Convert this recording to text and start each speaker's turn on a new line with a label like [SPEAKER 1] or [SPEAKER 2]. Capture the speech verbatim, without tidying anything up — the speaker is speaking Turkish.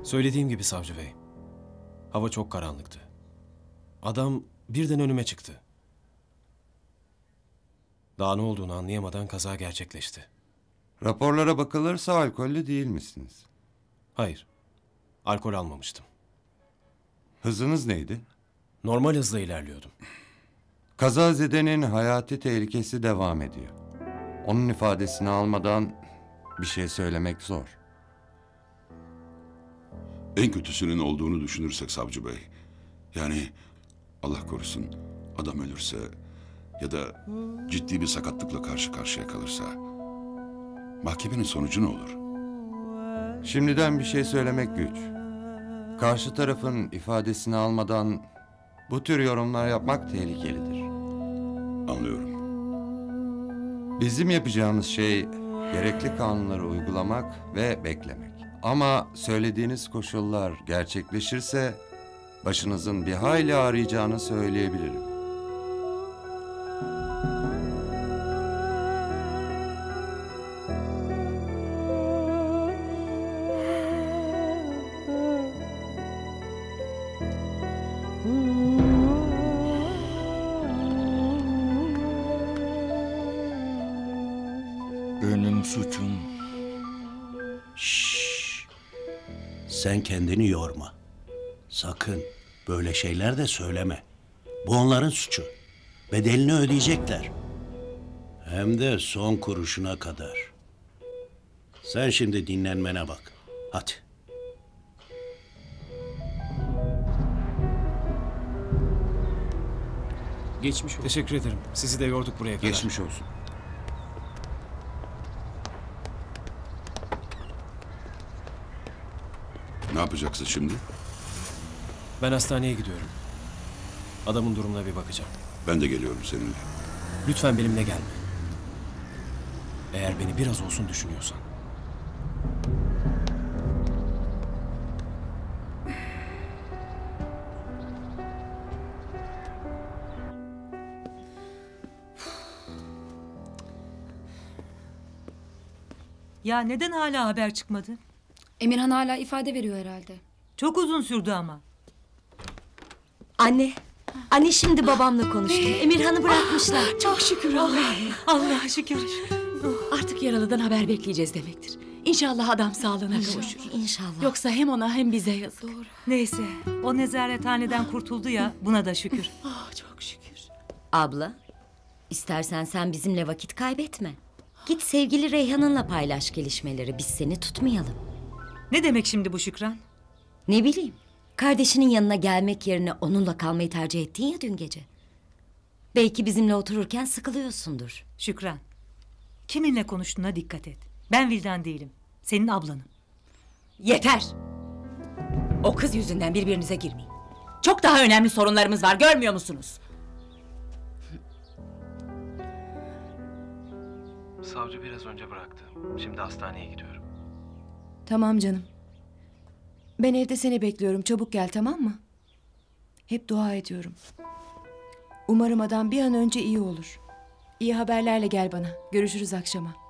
[SPEAKER 1] Söylediğim gibi savcı bey. Hava çok karanlıktı. Adam birden önüme çıktı. Daha ne olduğunu anlayamadan kaza gerçekleşti.
[SPEAKER 2] Raporlara bakılırsa alkollü değil misiniz?
[SPEAKER 1] Hayır. Alkol almamıştım.
[SPEAKER 2] Hızınız neydi?
[SPEAKER 1] Normal hızla ilerliyordum.
[SPEAKER 2] Kazazedenin hayati tehlikesi devam ediyor. Onun ifadesini almadan bir şey söylemek zor.
[SPEAKER 3] En kötüsünün olduğunu düşünürsek savcı bey. Yani Allah korusun adam ölürse ya da ciddi bir sakatlıkla karşı karşıya kalırsa mahkemenin sonucu ne olur?
[SPEAKER 2] Şimdiden bir şey söylemek güç. Karşı tarafın ifadesini almadan bu tür yorumlar yapmak tehlikelidir.
[SPEAKER 3] Anlıyorum.
[SPEAKER 2] Bizim yapacağımız şey gerekli kanunları uygulamak ve beklemek. Ama söylediğiniz koşullar gerçekleşirse başınızın bir hayli ağrıyacağını söyleyebilirim.
[SPEAKER 4] Benim suçum.
[SPEAKER 5] Şşş. Sen kendini yorma. Sakın böyle şeyler de söyleme. Bu onların suçu. Bedelini ödeyecekler. Hem de son kuruşuna kadar. Sen şimdi dinlenmene bak. Hadi.
[SPEAKER 1] Geçmiş olsun. Teşekkür ederim. Sizi de yorduk buraya kadar.
[SPEAKER 5] Geçmiş olsun.
[SPEAKER 3] Ne yapacaksın şimdi?
[SPEAKER 1] Ben hastaneye gidiyorum. Adamın durumuna bir bakacağım.
[SPEAKER 3] Ben de geliyorum seninle.
[SPEAKER 1] Lütfen benimle gelme. Eğer beni biraz olsun düşünüyorsan.
[SPEAKER 6] Ya neden hala haber çıkmadı?
[SPEAKER 7] Emirhan hala ifade veriyor herhalde.
[SPEAKER 6] Çok uzun sürdü ama.
[SPEAKER 8] Anne, anne şimdi babamla konuştum. Emirhan'ı bırakmışlar.
[SPEAKER 9] Çok şükür Allah.
[SPEAKER 6] Allah'a şükür.
[SPEAKER 9] Artık yaralıdan haber bekleyeceğiz demektir. İnşallah adam sağlığına kavuşur.
[SPEAKER 8] İnşallah.
[SPEAKER 9] Yoksa hem ona hem bize yazık.
[SPEAKER 7] Doğru.
[SPEAKER 6] Neyse, o nezarethaneden kurtuldu ya, buna da şükür.
[SPEAKER 9] Ah çok şükür.
[SPEAKER 8] Abla, istersen sen bizimle vakit kaybetme. Git sevgili Reyhan'ınla paylaş gelişmeleri. Biz seni tutmayalım.
[SPEAKER 6] Ne demek şimdi bu Şükran?
[SPEAKER 8] Ne bileyim. Kardeşinin yanına gelmek yerine onunla kalmayı tercih ettin ya dün gece. Belki bizimle otururken sıkılıyorsundur.
[SPEAKER 6] Şükran, kiminle konuştuğuna dikkat et. Ben Vildan değilim, senin ablanım.
[SPEAKER 9] Yeter. O kız yüzünden birbirinize girmeyin. Çok daha önemli sorunlarımız var, görmüyor musunuz?
[SPEAKER 1] Savcı biraz önce bıraktı. Şimdi hastaneye gidiyorum.
[SPEAKER 10] Tamam canım. Ben evde seni bekliyorum. Çabuk gel, tamam mı? Hep dua ediyorum. Umarım adam bir an önce iyi olur. İyi haberlerle gel bana. Görüşürüz akşama.